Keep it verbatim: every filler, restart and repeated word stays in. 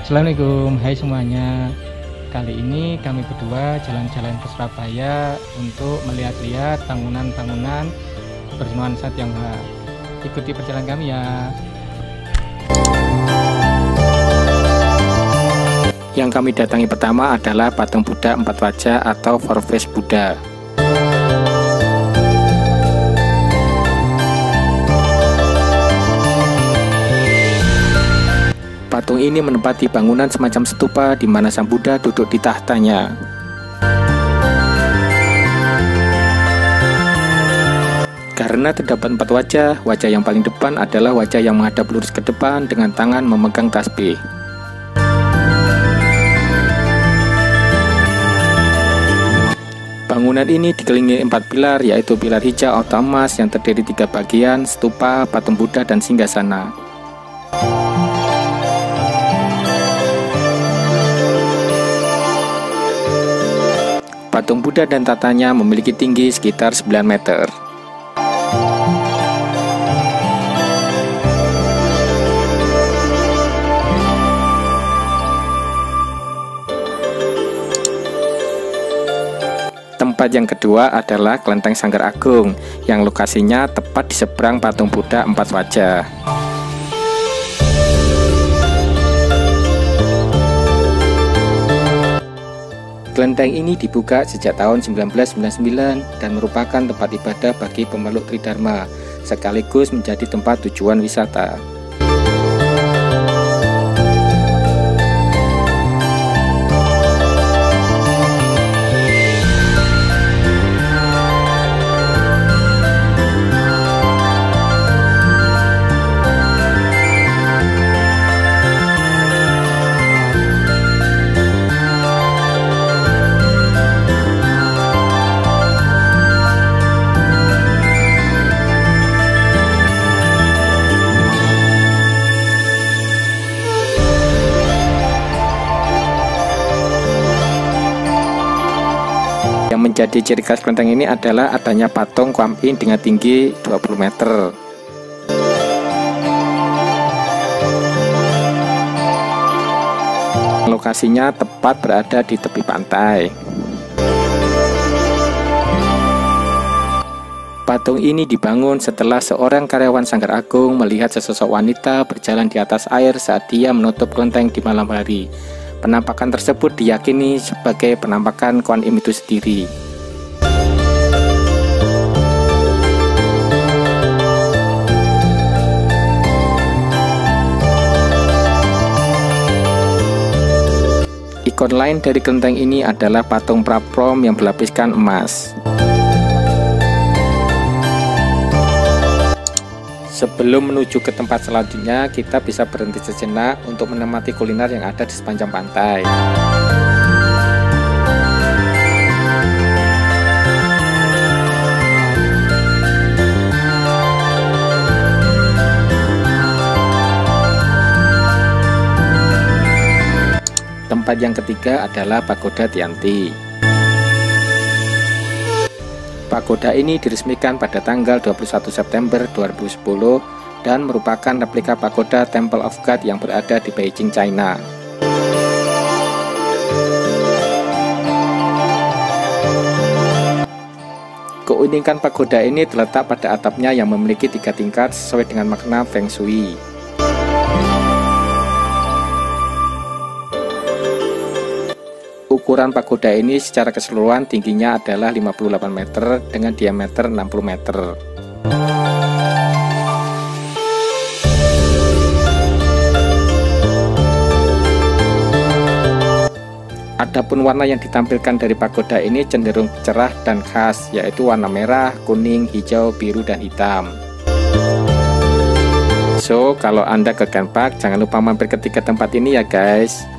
Assalamualaikum, hai semuanya. Kali ini kami berdua jalan-jalan ke Surabaya untuk melihat-lihat bangunan-bangunan bernuansa Tionghoa. Ikuti perjalanan kami ya. Yang kami datangi pertama adalah patung Buddha empat wajah atau Four Face Buddha. Patung ini menempati bangunan semacam stupa di mana Sang Buddha duduk di tahtanya. Karena terdapat empat wajah, wajah yang paling depan adalah wajah yang menghadap lurus ke depan dengan tangan memegang tasbih. Bangunan ini dikelilingi empat pilar, yaitu pilar hijau atau emas yang terdiri tiga bagian, stupa, patung Buddha, dan singgasana. Patung Buddha dan tatanya memiliki tinggi sekitar sembilan meter. Tempat yang kedua adalah Kelenteng Sanggar Agung yang lokasinya tepat di seberang patung Buddha empat wajah. Kelenteng ini dibuka sejak tahun seribu sembilan ratus sembilan puluh sembilan dan merupakan tempat ibadah bagi pemeluk Tridharma, sekaligus menjadi tempat tujuan wisata. Yang menjadi ciri khas kelenteng ini adalah adanya patung Kuan Yin dengan tinggi dua puluh meter. Lokasinya tepat berada di tepi pantai. Patung ini dibangun setelah seorang karyawan Sanggar Agung melihat sesosok wanita berjalan di atas air saat dia menutup kelenteng di malam hari. Penampakan tersebut diyakini sebagai penampakan Kuan Yin itu sendiri. Ikon lain dari kelenteng ini adalah patung Praprom yang berlapiskan emas. Sebelum menuju ke tempat selanjutnya, kita bisa berhenti sejenak untuk menikmati kuliner yang ada di sepanjang pantai. Tempat yang ketiga adalah Pagoda Tianti. Pagoda ini diresmikan pada tanggal dua puluh satu September dua ribu sepuluh dan merupakan replika pagoda Temple of God yang berada di Beijing, China. Keunikan pagoda ini terletak pada atapnya yang memiliki tiga tingkat sesuai dengan makna Feng Shui. Ukuran pagoda ini secara keseluruhan tingginya adalah lima puluh delapan meter dengan diameter enam puluh meter. Adapun warna yang ditampilkan dari pagoda ini cenderung cerah dan khas, yaitu warna merah, kuning, hijau, biru, dan hitam. So, kalau Anda ke Ken Park, jangan lupa mampir ke tiga tempat ini ya guys.